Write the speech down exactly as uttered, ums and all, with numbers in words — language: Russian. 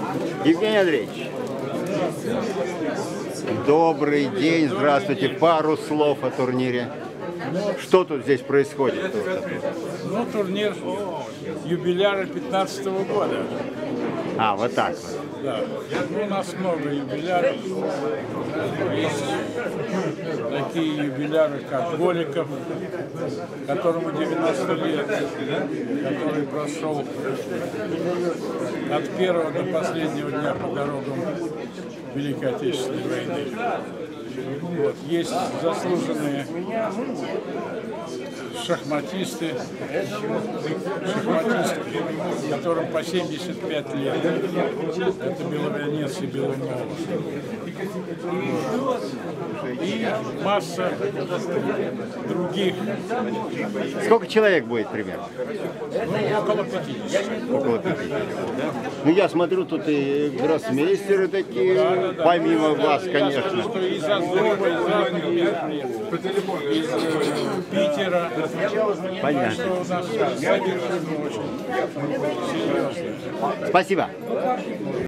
Евгений Андреевич, добрый день, здравствуйте. Пару слов о турнире. Что тут здесь происходит? Ну, турнир юбиляра пятнадцатого года. А, вот так вот. Да. Ну, у нас много юбиляров. Есть такие юбиляры, как Голиков, которому девяносто лет, который прошел от первого до последнего дня по дорогам Великой Отечественной войны. Вот. Есть заслуженные шахматисты, шахматисты, которым по семьдесят пять лет. Это Беловянец и Белунов. Вот. И масса других. Сколько человек будет примерно? Ну, около пятидесяти. Около пятидесяти, да? Ну, я смотрю, тут и гроссмейстеры такие, Да, да, да. помимо Ну, вас, я конечно. скажу, что из Азова, из разных мест, из э, Питера. Понятно. Что у нас содержание очень серьезное. Спасибо.